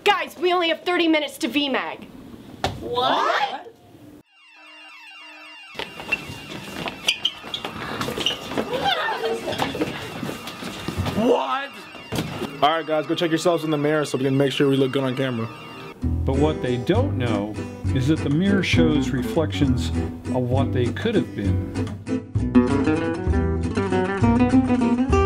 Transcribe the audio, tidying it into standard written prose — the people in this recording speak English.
Guys, we only have 30 minutes to vMag. What? What? Alright guys, go check yourselves in the mirror so we can make sure we look good on camera. But what they don't know is that the mirror shows reflections of what they could have been.